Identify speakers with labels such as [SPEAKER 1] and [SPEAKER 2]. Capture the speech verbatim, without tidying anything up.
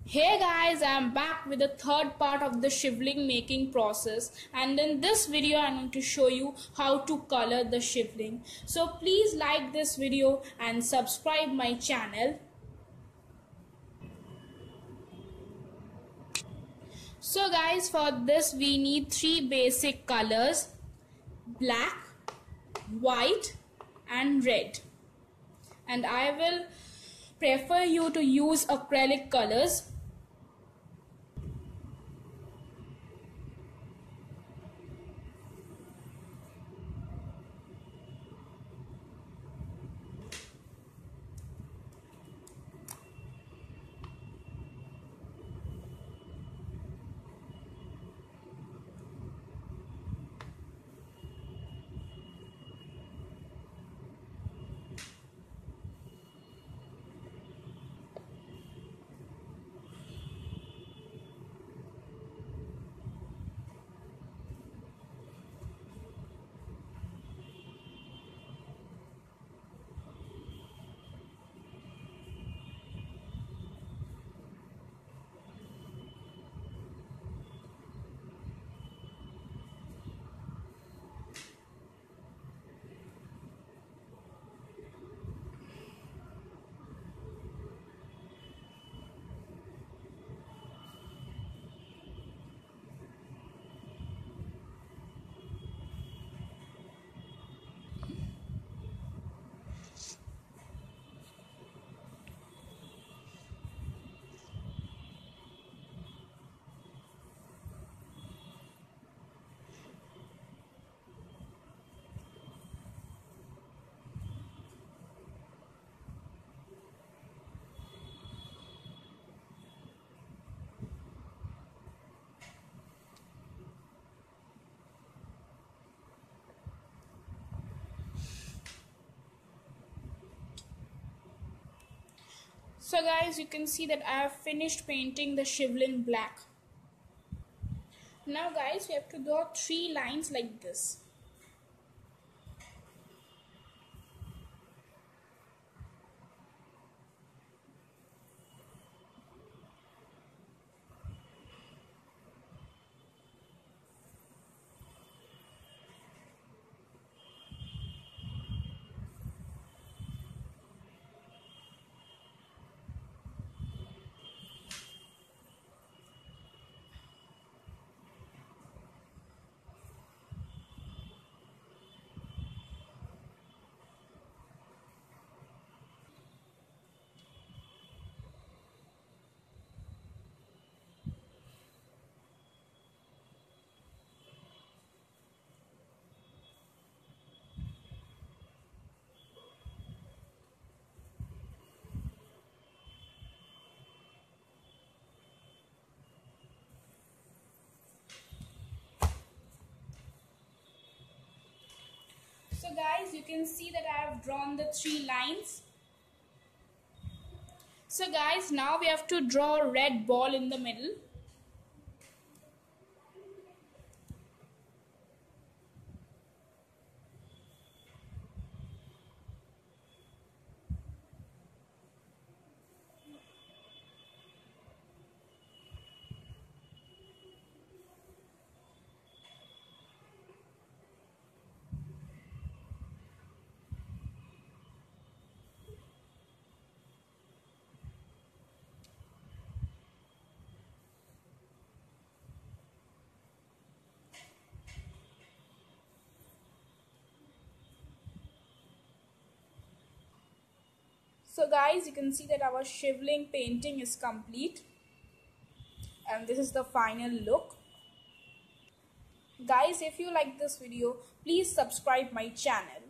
[SPEAKER 1] Hey guys, I'm back with the third part of the shivling making process, and in this video I'm going to show you how to color the shivling. So please like this video and subscribe my channel. So guys, for this we need three basic colors: black, white and red. And I will prefer you to use acrylic colors. So guys, you can see that I have finished painting the shivling black. Now guys, we have to draw three lines like this. So guys, you can see that I have drawn the three lines. So guys, now we have to draw a red ball in the middle. So guys, you can see that our shivling painting is complete, and this is the final look. Guys, if you like this video, please subscribe my channel.